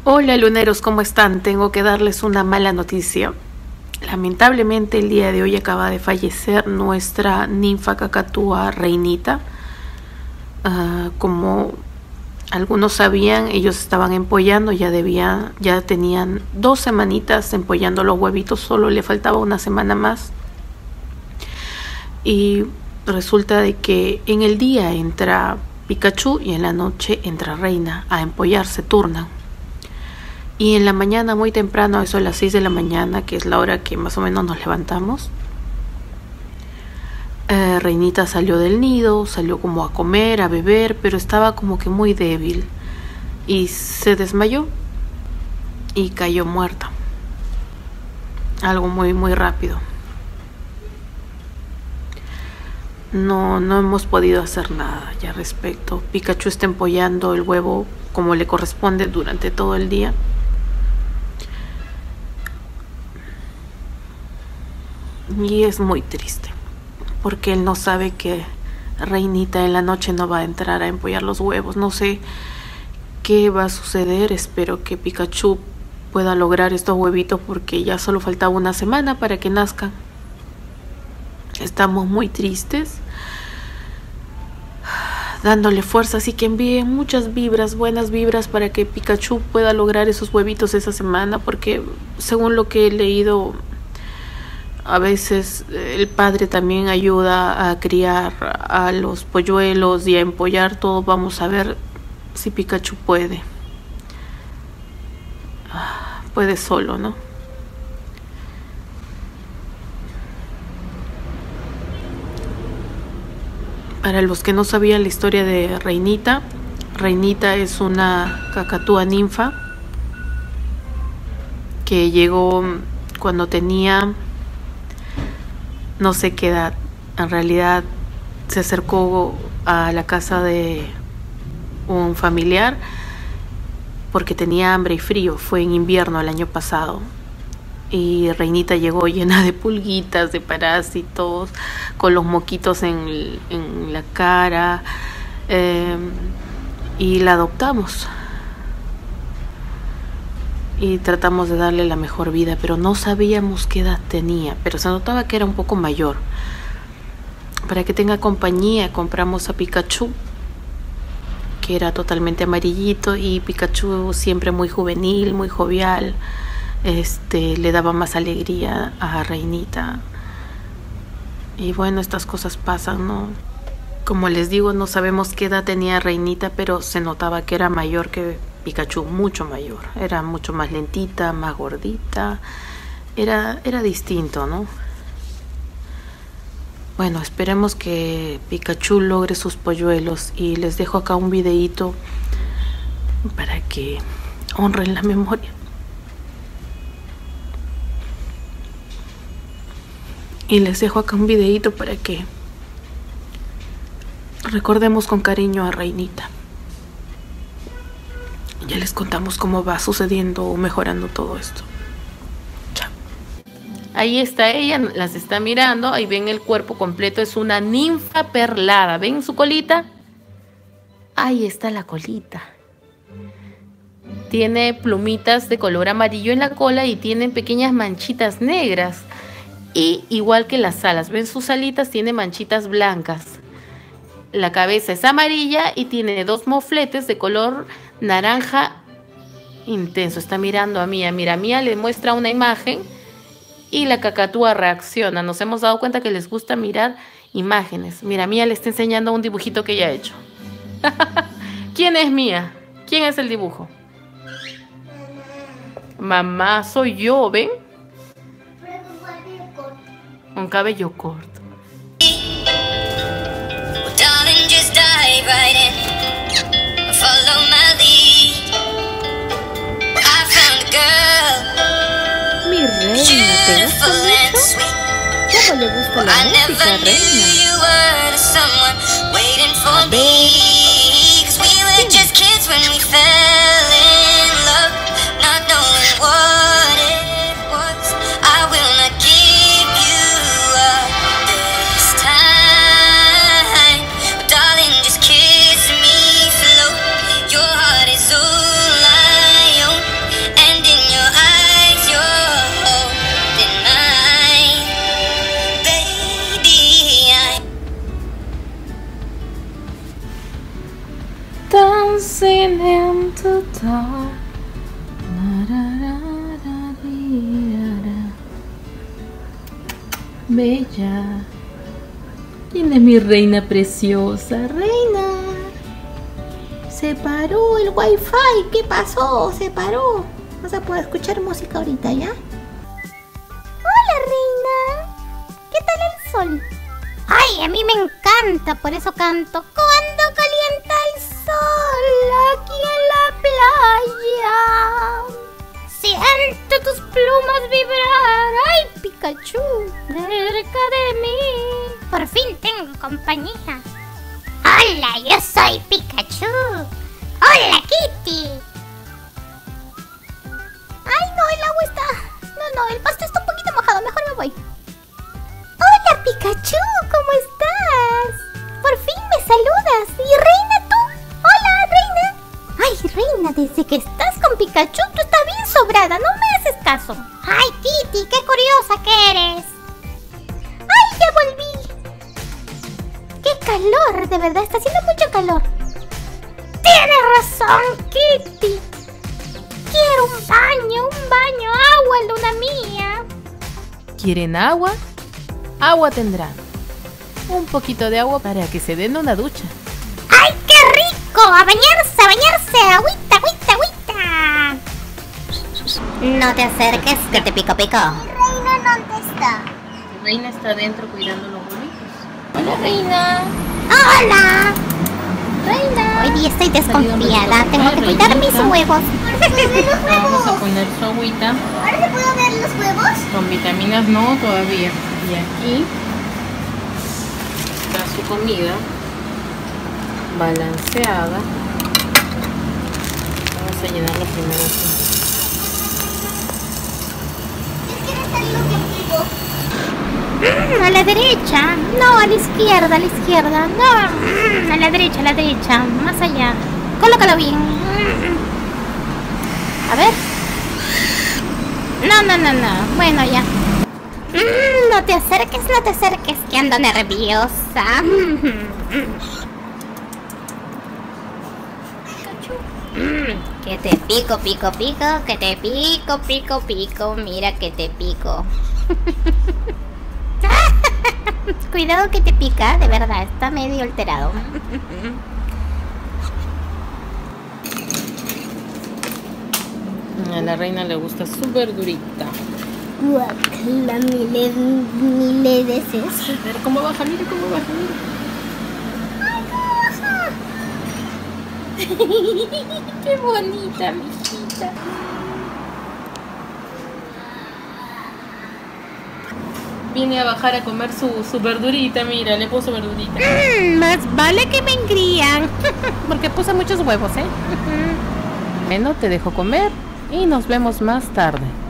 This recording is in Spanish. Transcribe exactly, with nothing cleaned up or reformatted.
Hola luneros, ¿cómo están? Tengo que darles una mala noticia. Lamentablemente el día de hoy acaba de fallecer nuestra ninfa cacatúa Reinita. Uh, como algunos sabían, ellos estaban empollando, ya debían, ya tenían dos semanitas empollando los huevitos, solo le faltaba una semana más. Y resulta de que en el día entra Pikachu y en la noche entra Reina a empollar, se turnan. Y en la mañana, muy temprano, eso a las seis de la mañana, que es la hora que más o menos nos levantamos, eh, Reinita salió del nido, salió como a comer, a beber, pero estaba como que muy débil y se desmayó y cayó muerta. Algo muy muy rápido. No, no hemos podido hacer nada ya al respecto. Pikachu está empollando el huevo como le corresponde durante todo el día. Y es muy triste, porque él no sabe que Reinita en la noche no va a entrar a empollar los huevos. No sé qué va a suceder. Espero que Pikachu pueda lograr estos huevitos, porque ya solo faltaba una semana para que nazcan. Estamos muy tristes, dándole fuerza, así que envíen muchas vibras, buenas vibras, para que Pikachu pueda lograr esos huevitos esa semana, porque según lo que he leído, a veces el padre también ayuda a criar a los polluelos y a empollar todo. Vamos a ver si Pikachu puede. Puede solo, ¿no? Para los que no sabían la historia de Reinita, Reinita es una cacatúa ninfa que llegó cuando tenía no sé qué edad. En realidad se acercó a la casa de un familiar porque tenía hambre y frío. Fue en invierno el año pasado y Reinita llegó llena de pulguitas, de parásitos, con los moquitos en, en la cara, eh, y la adoptamos y tratamos de darle la mejor vida, pero no sabíamos qué edad tenía, pero se notaba que era un poco mayor. Para que tenga compañía compramos a Pikachu, que era totalmente amarillito, y Pikachu siempre muy juvenil, muy jovial, este, le daba más alegría a Reinita. Y bueno, estas cosas pasan, ¿no? Como les digo, no sabemos qué edad tenía Reinita, pero se notaba que era mayor que Pikachu, mucho mayor. Era mucho más lentita, más gordita. Era, era distinto, ¿no? Bueno, esperemos que Pikachu logre sus polluelos. Y les dejo acá un videíto para que honren la memoria. Y les dejo acá un videíto para que recordemos con cariño a Reinita. Ya les contamos cómo va sucediendo o mejorando todo esto. Chao. Ahí está ella, las está mirando. Ahí ven el cuerpo completo. Es una ninfa perlada. ¿Ven su colita? Ahí está la colita. Tiene plumitas de color amarillo en la cola y tiene pequeñas manchitas negras. Y igual que las alas, ven sus alitas, tiene manchitas blancas. La cabeza es amarilla y tiene dos mofletes de color naranja intenso. Está mirando a Mía. Mira, Mía le muestra una imagen y la cacatúa reacciona. Nos hemos dado cuenta que les gusta mirar imágenes. Mira, Mía le está enseñando un dibujito que ella ha hecho. ¿Quién es Mía? ¿Quién es el dibujo? Mamá, soy yo, ¿ven? Un cabello corto. Right in, follow my lead. I found a girl. Mi reina, ¿te gusta mucho? ¿Cómo le gusta la música, reina? A ver. continental. Bella. ¿Quién es mi reina preciosa? Reina. Se paró el wifi. ¿Qué pasó? Se paró. No se puede escuchar música ahorita, ¿ya? Hola, reina. ¿Qué tal el sol? Ay, a mí me encanta, por eso canto. Cuando calienta el sol aquí en la playa, siento tus plumas vibrar. Ay, Pikachu, cerca de mí. Por fin tengo compañía. Hola, yo soy Pikachu. Hola, Kitty. Ay, no, el agua está... No, no, el pasto está un poquito mojado. Mejor me voy. Hola, Pikachu, ¿cómo estás? Por fin me saludas. ¿Y Reina tú? Hola, Reina. Ay, Reina, desde que estás con Pikachu tú estás bien sobrada. No me haces caso. Ay, Kitty, qué curiosa que eres. Ay, ya volví. Qué calor, de verdad, está haciendo mucho calor. Tienes razón, Kitty. Quiero un baño, un baño, agua, luna mía. ¿Quieren agua? Agua tendrán. Un poquito de agua para que se den una ducha. ¡Ay, qué rico! ¡A bañarse, a bañarse! ¡Agüita, agüita, agüita! No te acerques, que te pico, pico. Reina, ¿dónde está? Reina está adentro cuidando los huevitos. Hola, Reina. ¡Hola! Reina. Hoy día estoy desconfiada. Tengo que cuidar mis huevos. Vamos a poner su agüita. ¿Ahora se puedo ver los huevos? Con vitaminas no todavía. Y aquí está su comida balanceada. Vamos a llenarlo primero aquí. ¿Quieres salir los mm, a la derecha. No, a la izquierda, a la izquierda. No, mm, a la derecha, a la derecha. Más allá. Colócalo bien. Mm. A ver. No, no, no, no. Bueno, ya. Mm, no te acerques, no te acerques, que ando nerviosa. Mm, que te pico, pico, pico, que te pico, pico, pico. Mira que te pico. Cuidado que te pica, de verdad, está medio alterado. A la Reina le gusta súper durita. Guacala, miles, miles veces. A ver cómo baja, mira cómo baja, mira. ¡Ay, cómo baja! ¡Qué bonita, mijita! Viene a bajar a comer su, su verdurita, mira, le puso verdurita. Mm, más vale que me engrían. Porque puse muchos huevos, ¿eh? Bueno, te dejo comer y nos vemos más tarde.